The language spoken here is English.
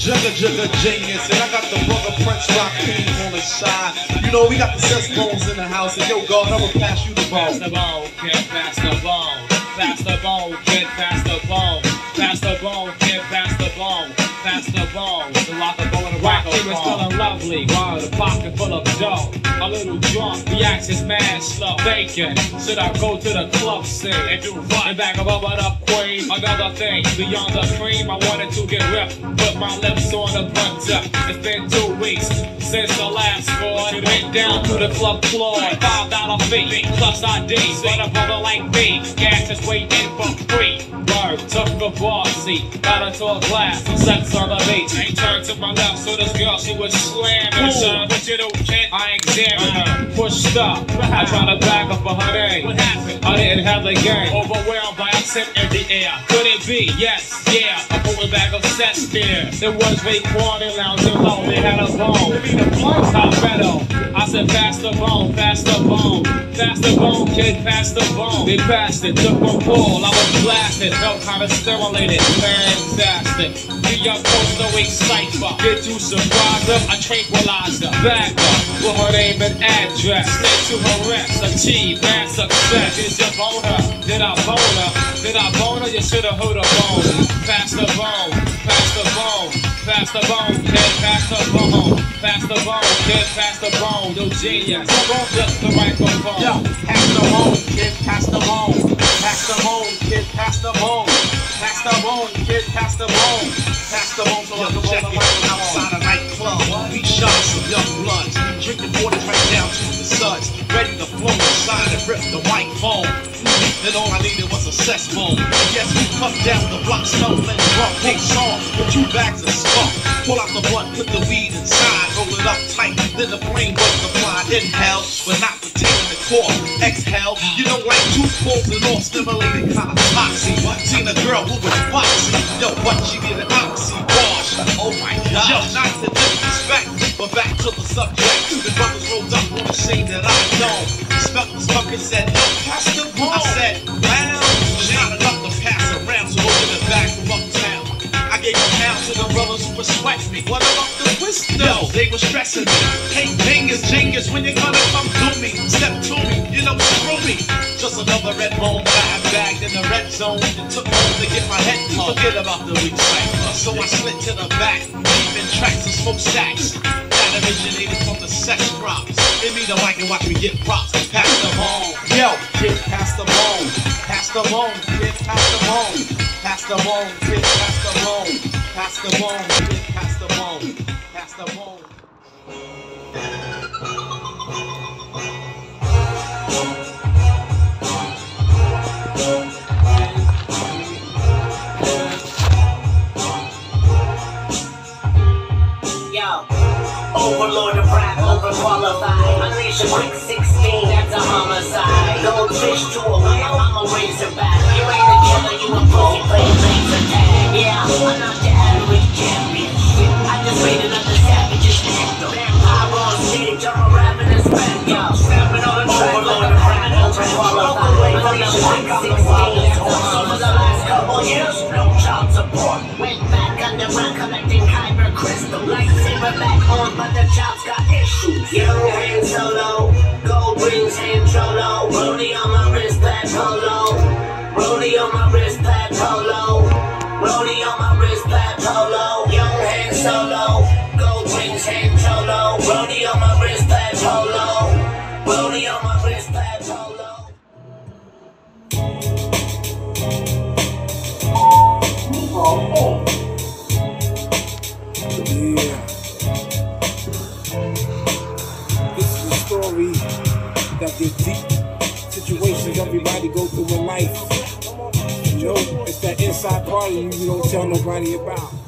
Jugga genius, and I got the brother Prince Rakeem on the side. You know, we got the Seth Bones in the house, and yo, God, I will pass you the ball. Pass the ball, kid, pass the ball. Pass the ball, kid, pass the ball. Pass the ball, kid, pass the ball. Pass the ball, the lock the ball in the rock. He was feeling lovely, while the pocket full of dough. A little drunk, reactions mad slow. Thinking, should I go to the club scene and do what? And back up queen. Another thing, beyond the cream, I wanted to get ripped. Put my lips on the blunt tip. It's been 2 weeks since the last score. Went down to the club floor. $5 fee, plus ID. But a brother like me, gas is waiting for free. Word, took the bar seat. Got into a glass, some sex on the beach. Ain't turned to my left, so this girl, she was slamming. Son, but you know, kid, I examined her. Pushed up, I tried to back up for her name. What happened? I didn't have the game. Overwhelmed by a scent in the air. Could it be? Yes, yeah. A full bag of sex there. It was Raekwon and lounging low. They had a bone. Colorado. I said, pass the bone, pass the bone. Pass the bone, kid, pass the bone. They passed it, took one pull. I was blasted, felt kinda stimulated. Fantastic. Be up close, no cipher. Get you surprised up, I tranquilize her. Back up with her name and address. Stay to her rest, achieve mad success. Did you bone her? Did I bone her? Did I bone her? You should've heard a bone. Pass the bone, pass the bone. Pass the bone, kid, pass the bone. Pass the bone, kid, pass the bone. Yo, genius, just the microphone. Yo, pass the bone, kid, pass the bone. Pass the bone, kid, pass the bone. Pass the bone, kid, pass the bone. Pass the bone so I can check it outside a nightclub. We shot some young bloods, drinking 40s right down to the suds. Ready to flow inside and rip the white foam. Then all I needed was a sex phone. And yes, we cut down the block, stolen, rock, big song with 2 bags of skunk. Pull out the blunt, put the weed inside, roll it up tight, then the brain multiplied. Inhale, but not retaining the core. Exhale, you know, like 2 pulls and all stimulated kind of oxy. Seen a girl who was foxy. Yo, what she did an oxy wash. Oh my God. Yo, not to disrespect, but back to the subject. The brothers rolled up on the shade that I know. Smelled the skunk and said, yo, pass the bone. I said, wow, there's not enough to pass around, so we'll get it back from uptown. I gave a pound to the brothers who were sweating me. What about the wisdom? Yo, they were stressing me. Hey, bangers, jingers, when you gonna come to me? Step to me, you know, screw me. Just another red bone that I had bagged in the red zone. It took long to get my head closed. Forget about the weak cipher. So I slid to the back, leaving tracks of smoke stacks. That originated from the sex crops. Give me the mic and watch me get props. Pass the bone. Yo, kid, pass the bone. Pass the bone, kid, pass the bone. Pass the bone, kid, pass the bone. Pass the bone, kid, pass the bone. Pass the bone. Yo, overlord of rap, overqualified. Unleash a quick 16, that's a homicide. Goldfish to a whale, I'm a razorback. You ain't a killer, you a pussy playing laser tag. Yeah, I'm not the average champion. I just raided up the savage's anthem. Vampire on stage, I'm a ravenous man. Yo, snapping on the track, overlord of rap, overqualified. Unleash a quick 16, over the last couple years, no child support. Went back underground collecting kyber crystal. Lightsaber back on, but the chop's got issues. Yo, Han Solo, gold rings, hand Trollo. Rollie on my wrist, pad polo. Rollie on my wrist, pad polo. Rollie on my wrist, pad polo. Young Han Solo, gold rings, hand Trollo. Rollie on my wrist, pad polo. Rollie on my wrist, pad polo. Yeah. This is a story that the deep situations everybody go through in life. You know, it's that inside part of you don't tell nobody about.